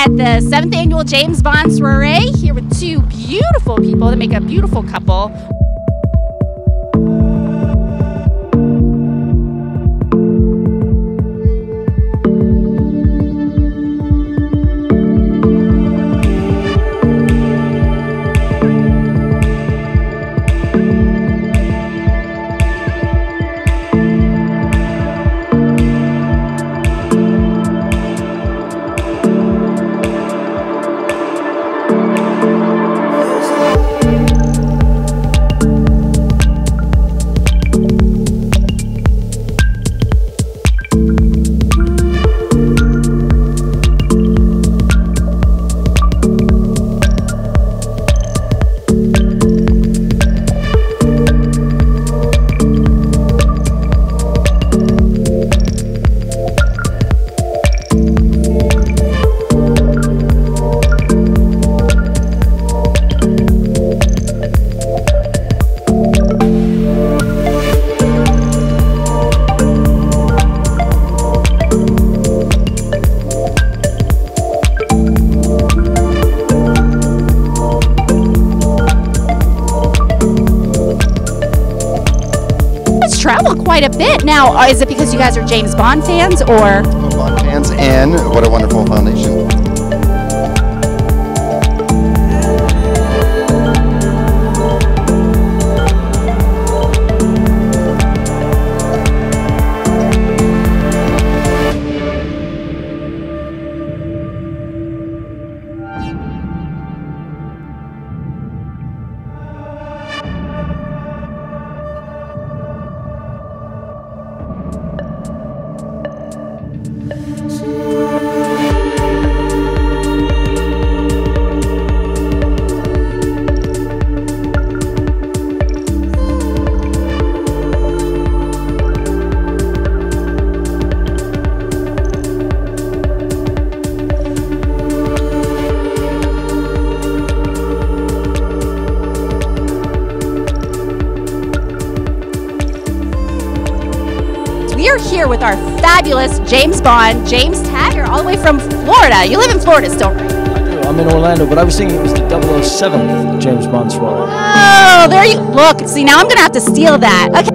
at the 7th annual James Bond soiree here with two beautiful people that make a beautiful couple. Travel quite a bit now. Is it because you guys are James Bond fans, or? Bond fans, and what a wonderful foundation. We are here with our fabulous James Bond, James Taggart, all the way from Florida. You live in Florida still, right? I do. I'm in Orlando, but I was thinking it was the 007th James Bond soiree. Oh, there you look. See, now I'm going to have to steal that. Okay.